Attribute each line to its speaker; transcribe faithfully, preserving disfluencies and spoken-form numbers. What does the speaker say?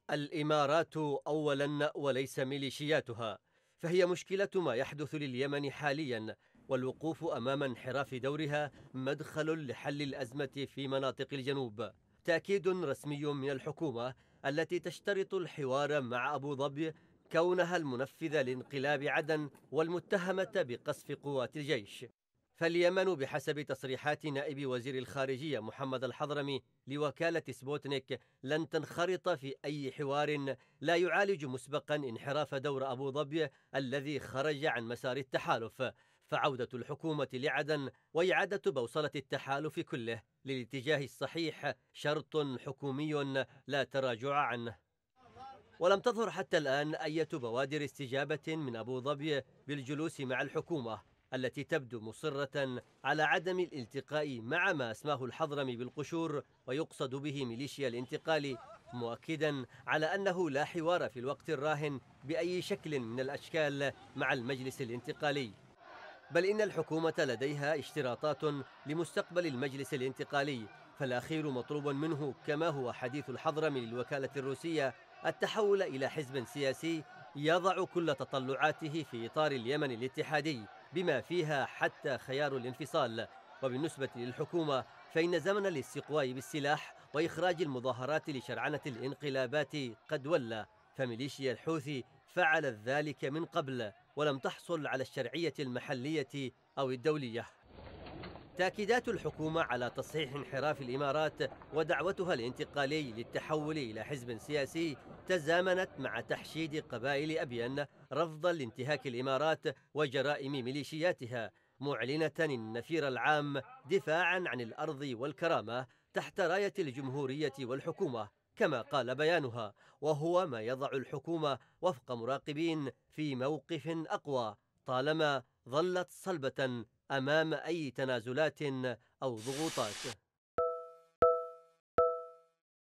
Speaker 1: الإمارات أولا وليس ميليشياتها، فهي مشكلة ما يحدث لليمن حاليا، والوقوف أمام انحراف دورها مدخل لحل الأزمة في مناطق الجنوب. تأكيد رسمي من الحكومة التي تشترط الحوار مع أبو ظبي كونها المنفذة لانقلاب عدن والمتهمة بقصف قوات الجيش. فاليمن بحسب تصريحات نائب وزير الخارجية محمد الحضرمي لوكالة سبوتنيك لن تنخرط في أي حوار لا يعالج مسبقا انحراف دور أبو ظبي الذي خرج عن مسار التحالف، فعودة الحكومة لعدن وإعادة بوصلة التحالف كله للاتجاه الصحيح شرط حكومي لا تراجع عنه. ولم تظهر حتى الآن أي بوادر استجابة من أبو ظبي بالجلوس مع الحكومة التي تبدو مصرة على عدم الالتقاء مع ما اسماه الحضرمي بالقشور ويقصد به ميليشيا الانتقال، مؤكدا على أنه لا حوار في الوقت الراهن بأي شكل من الأشكال مع المجلس الانتقالي، بل إن الحكومة لديها اشتراطات لمستقبل المجلس الانتقالي. فالأخير مطلوب منه كما هو حديث الحضرمي للوكالة الروسية التحول إلى حزب سياسي يضع كل تطلعاته في إطار اليمن الاتحادي بما فيها حتى خيار الانفصال. وبالنسبة للحكومة فإن زمن الاستقواء بالسلاح وإخراج المظاهرات لشرعنة الانقلابات قد ولى، فميليشيا الحوثي فعلت ذلك من قبل ولم تحصل على الشرعية المحلية أو الدولية. تأكيدات الحكومة على تصحيح انحراف الإمارات ودعوتها الانتقالي للتحول إلى حزب سياسي تزامنت مع تحشيد قبائل أبين رفضا لانتهاك الإمارات وجرائم ميليشياتها، معلنة النفير العام دفاعا عن الأرض والكرامة تحت راية الجمهورية والحكومة كما قال بيانها، وهو ما يضع الحكومة وفق مراقبين في موقف أقوى طالما ظلت صلبة أمام أي تنازلات أو ضغوطات.